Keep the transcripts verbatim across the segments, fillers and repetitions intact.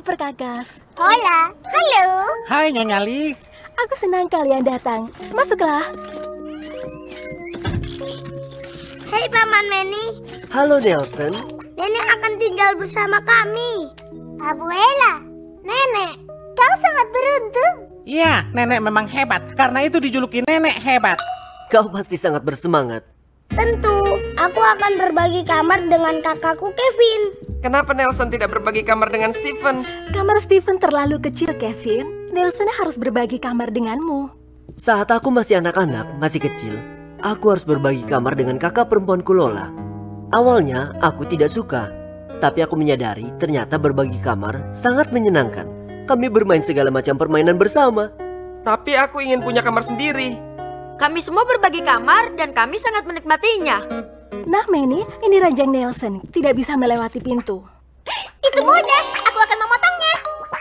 Perkakas. Hola, halo. Hai Nyonya Li. Aku senang kalian datang. Masuklah. Hai Paman Manny. Halo Nelson. Nenek akan tinggal bersama kami. Abuela, Nenek, kau sangat beruntung. Iya, nenek memang hebat. Karena itu dijuluki nenek hebat. Kau pasti sangat bersemangat. Tentu, aku akan berbagi kamar dengan kakakku Kevin. Kenapa Nelson tidak berbagi kamar dengan Stephen? Kamar Stephen terlalu kecil, Kevin. Nelson harus berbagi kamar denganmu. Saat aku masih anak-anak, masih kecil, aku harus berbagi kamar dengan kakak perempuanku Lola. Awalnya aku tidak suka, tapi aku menyadari ternyata berbagi kamar sangat menyenangkan. Kami bermain segala macam permainan bersama. Tapi aku ingin punya kamar sendiri. Kami semua berbagi kamar dan kami sangat menikmatinya. Nah, Manny, ini ranjang Nelson. Tidak bisa melewati pintu. Itu mudah, aku akan memotongnya.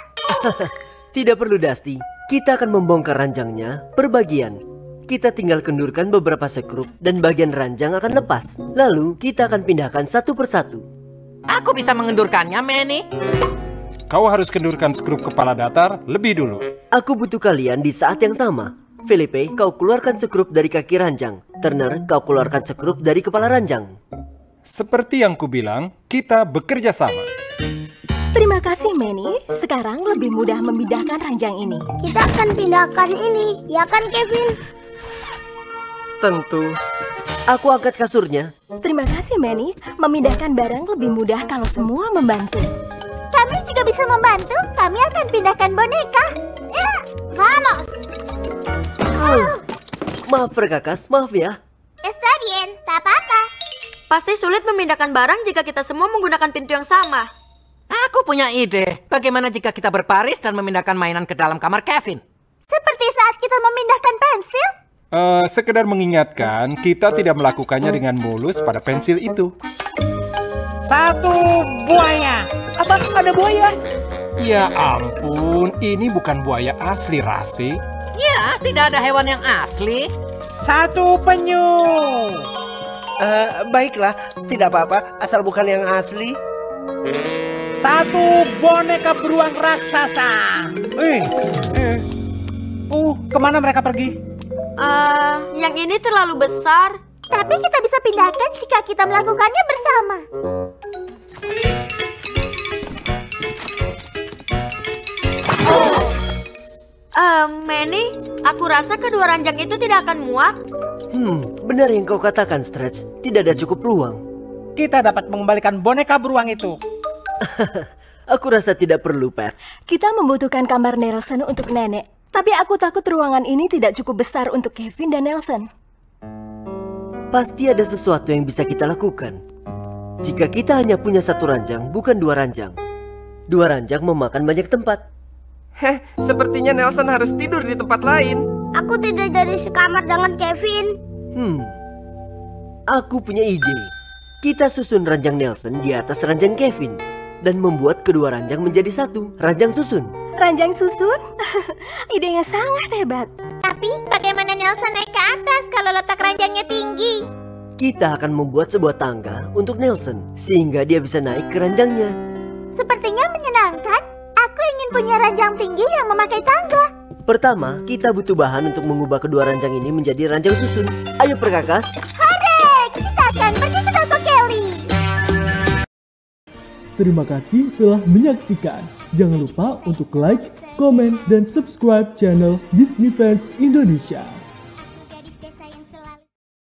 Tidak perlu, Dusty. Kita akan membongkar ranjangnya per bagian. Kita tinggal kendurkan beberapa sekrup dan bagian ranjang akan lepas. Lalu kita akan pindahkan satu persatu. Aku bisa mengendurkannya, Manny. Kau harus kendurkan skrup kepala datar lebih dulu. Aku butuh kalian di saat yang sama. Felipe, kau keluarkan sekrup dari kaki ranjang. Turner, kau keluarkan sekrup dari kepala ranjang. Seperti yang kubilang, kita bekerja sama. Terima kasih, Manny. Sekarang lebih mudah memindahkan ranjang ini. Kita akan pindahkan ini, ya kan Kevin? Tentu. Aku angkat kasurnya. Terima kasih, Manny. Memindahkan barang lebih mudah kalau semua membantu. Kami juga bisa membantu. Kami akan pindahkan boneka. Uh, vamos. Uh. Maaf Perkakas, maaf ya. Está bien, tak apa-apa. Pasti sulit memindahkan barang jika kita semua menggunakan pintu yang sama. Aku punya ide. Bagaimana jika kita berbaris dan memindahkan mainan ke dalam kamar Kevin? Seperti saat kita memindahkan pensil. Uh, sekedar mengingatkan, kita tidak melakukannya dengan mulus pada pensil itu. Satu buaya. Apa? Ada buaya? Ya ampun, ini bukan buaya asli, Rusty. Ya, tidak ada hewan yang asli. Satu penyu. Uh, baiklah, tidak apa-apa, asal bukan yang asli. Satu boneka beruang raksasa. Eh, eh. Uh, kemana mereka pergi? Uh, yang ini terlalu besar. Tapi kita bisa pindahkan jika kita melakukannya bersama. Uh, Manny, aku rasa kedua ranjang itu tidak akan muat. Hmm, benar yang kau katakan, Stretch. Tidak ada cukup ruang. Kita dapat mengembalikan boneka beruang itu. Aku rasa tidak perlu, Pat. Kita membutuhkan kamar Nelson untuk nenek. Tapi aku takut ruangan ini tidak cukup besar untuk Kevin dan Nelson. Pasti ada sesuatu yang bisa kita lakukan. Jika kita hanya punya satu ranjang, bukan dua ranjang. Dua ranjang memakan banyak tempat. Heh, sepertinya Nelson harus tidur di tempat lain. Aku tidak jadi sekamar dengan Kevin. Hmm, aku punya ide. Kita susun ranjang Nelson di atas ranjang Kevin dan membuat kedua ranjang menjadi satu, ranjang susun. Ranjang susun? Ide yang sangat hebat. Tapi bagaimana Nelson naik ke atas kalau letak ranjangnya tinggi? Kita akan membuat sebuah tangga untuk Nelson sehingga dia bisa naik ke ranjangnya. Sepertinya menyenangkan. Aku ingin punya ranjang tinggi yang memakai tangga. Pertama, kita butuh bahan untuk mengubah kedua ranjang ini menjadi ranjang susun. Ayo Perkakas. Hore, kita akan pergi ke toko Kelly. Terima kasih telah menyaksikan. Jangan lupa untuk like, komen, dan subscribe channel Disney Fans Indonesia.